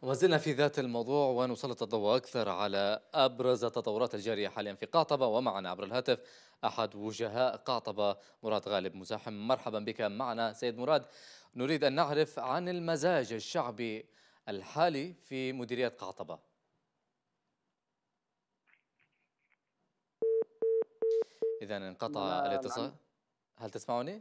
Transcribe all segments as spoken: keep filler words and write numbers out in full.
وزلنا في ذات الموضوع ونسلط الضوء أكثر على أبرز التطورات الجارية حاليا في قعطبة، ومعنا عبر الهاتف أحد وجهاء قعطبة مراد غالب مزاحم. مرحبا بك معنا سيد مراد. نريد أن نعرف عن المزاج الشعبي الحالي في مديرية قعطبة. إذا انقطع الاتصال. هل تسمعني؟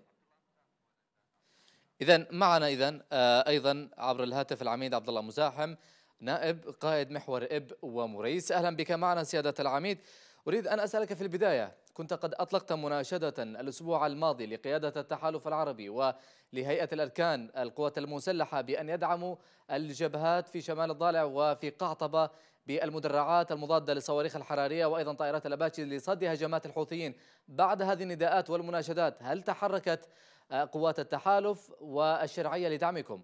إذا معنا إذا أيضا عبر الهاتف العميد عبد الله مزاحم، نائب قائد محور إب ومريس. أهلا بك معنا سيادة العميد. أريد أن أسألك في البداية، كنت قد أطلقت مناشدة الأسبوع الماضي لقيادة التحالف العربي ولهيئة الأركان القوات المسلحة بأن يدعموا الجبهات في شمال الضالع وفي قعطبة بالمدرعات المضادة للصواريخ الحرارية وأيضا طائرات الأباتشي لصد هجمات الحوثيين. بعد هذه النداءات والمناشدات، هل تحركت قوات التحالف والشرعية لدعمكم؟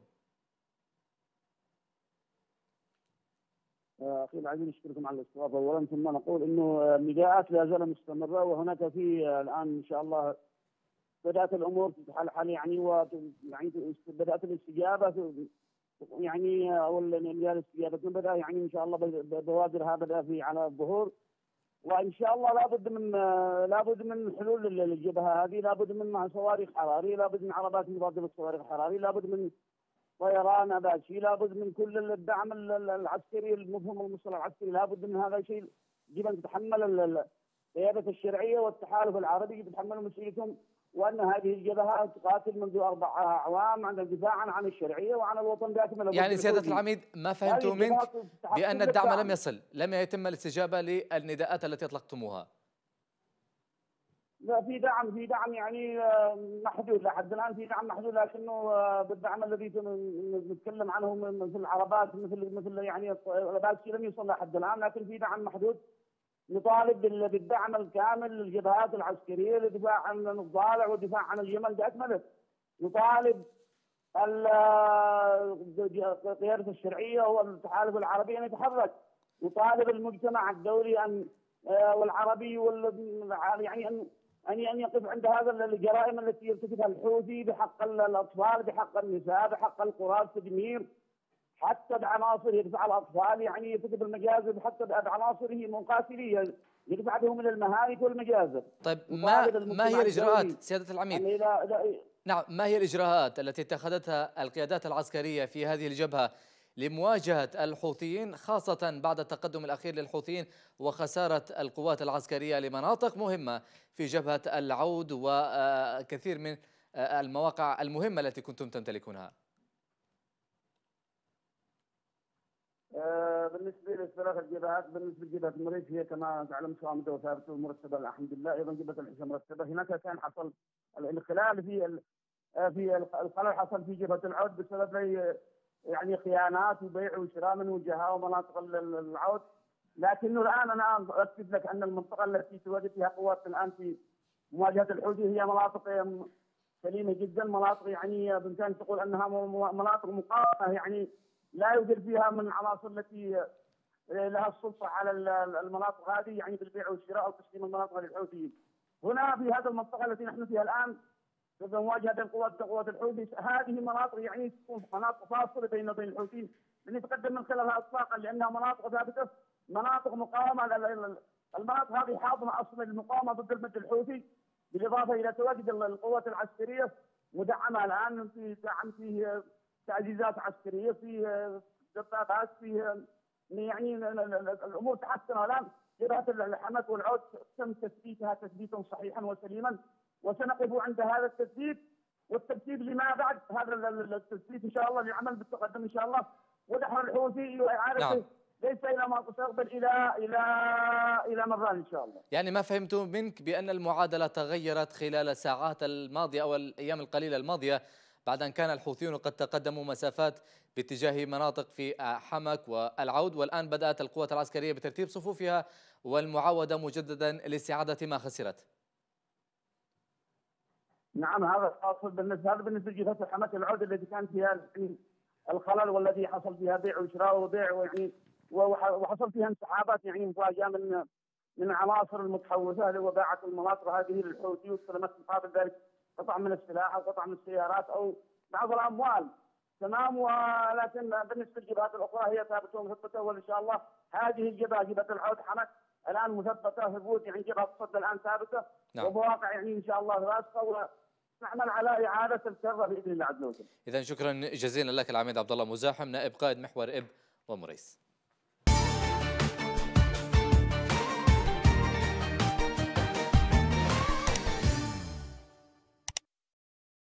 اخي العزيز، نشكركم على الاستضافه اولا، ثم نقول انه النداءات لا زالت مستمره، وهناك في الان ان شاء الله بدات الامور تتحل يعني و يعني بدات الاستجابه يعني او الاستجابه بدا يعني ان شاء الله بوادرها بدا في على الظهور، وان شاء الله لابد من لابد من حلول للجبهه هذه، لابد من صواريخ حراري، لابد من عربات مضاده للصواريخ الحراري، لابد من طيران اباتشي، لابد من كل الدعم العسكري، المفهوم المصطلح العسكري، لابد من هذا الشيء. يجب ان تتحمل القياده الشرعيه والتحالف العربي يتحملوا مسؤوليتهم، وان هذه الجبهه تقاتل منذ اربع اعوام عن الدفاع عن الشرعيه وعن الوطن باكمله. يعني سياده العميد، ما فهمت منك بان الدعم لم يصل، لم يتم الاستجابه للنداءات التي اطلقتموها. لا، في دعم في دعم يعني محدود لحد الان، في دعم محدود، لكنه بالدعم الذي نتكلم عنه مثل العربات مثل مثل يعني الاباتشي لم يوصل لحد الان، لكن في دعم محدود. نطالب بالدعم الكامل للجبهات العسكريه للدفاع عن الضالع والدفاع عن اليمن باكمله. نطالب القياده الشرعيه والتحالف العربي ان يتحرك. نطالب المجتمع الدولي ان والعربي وال يعني ان أن أن يقف عند هذا الجرائم التي يرتكبها الحوثي بحق الأطفال، بحق النساء، بحق القرى، التدمير حتى بعناصر يدفع الأطفال، يعني يرتكب المجازر حتى بعناصره مقاتلية يدفع بهم إلى المهالك والمجازر. طيب ما ما هي الإجراءات سيادة العميد؟ يعني لا لا نعم، ما هي الإجراءات التي اتخذتها القيادات العسكرية في هذه الجبهة لمواجهة الحوثيين، خاصة بعد التقدم الأخير للحوثيين وخسارة القوات العسكرية لمناطق مهمة في جبهة العود وكثير من المواقع المهمة التي كنتم تمتلكونها؟ بالنسبه للثلاث الجبهات، بالنسبه لجبهه المريخ هي كما تعلم صامته وثابته ومرتبه الحمد لله، ايضا جبهه الحسن مرتبه. هناك كان حصل الانخلال في في الخلل حصل في جبهه العود بسبب يعني خيانات وبيع وشراء من وجهاء ومناطق العود، لكنه الان انا اؤكد لك ان المنطقه التي تواجد فيها قوات الان في مواجهه الحوثي هي مناطق سليمه جدا، مناطق يعني بامكانك تقول انها مناطق مقاومه، يعني لا يوجد فيها من العناصر التي لها السلطه على المناطق هذه يعني بالبيع والشراء او تسليم المناطق للحوثيين. هنا في هذه المنطقه التي نحن فيها الان في مواجهه القوات قوات الحوثي، هذه مناطق يعني تكون مناطق فاصله بين وبين الحوثيين، نتقدم من خلالها اطلاقا لانها مناطق ثابته، مناطق مقاومه. المناطق هذه حاضنه اصلا للمقاومه ضد المد الحوثي، بالاضافه الى تواجد القوات العسكريه مدعمه الان في دعم، فيه تعزيزات عسكريه، فيه دبابات، فيه يعني الامور تحسن الان. جبهه الحماس والعود تم تثبيتها تثبيتا صحيحا وسليما، وسنقف عند هذا التثبيت والترتيب لما بعد هذا التثبيت ان شاء الله للعمل بالتقدم ان شاء الله، ودحر الحوثي واعادته نعم. ليس الى ما تستقبل الى الى الى مران ان شاء الله. يعني ما فهمت منك بان المعادله تغيرت خلال الساعات الماضيه او الايام القليله الماضيه، بعد ان كان الحوثيون قد تقدموا مسافات باتجاه مناطق في حمك والعود، والان بدات القوات العسكريه بترتيب صفوفها والمعاوده مجددا لاستعاده ما خسرت. نعم، هذا حاصل بالنسبه هذا بالنسبه لجبهه حماس العود التي كان فيها الخلل والذي حصل فيها بيع وشراء وبيع ويعني وحصل فيها انسحابات يعني مفاجئه من من عناصر المتحوثه اللي وباعت المناطق هذه للحوثي، واستلمت مقابل ذلك قطع من السلاح او قطع من السيارات او بعض الاموال. تمام. ولكن بالنسبه للجبهات الاخرى هي ثابته ومثبته، وان شاء الله هذه الجبهه جبهه العود حمك الان مثبته ثبوت، يعني جبهه الصد الان ثابته نعم. ومواقع يعني ان شاء الله راسخه، ونعمل على اعاده الكره باذن الله عز وجل. اذا شكرا جزيلا لك العميد عبد الله مزاحم نائب قائد محور اب ومريس.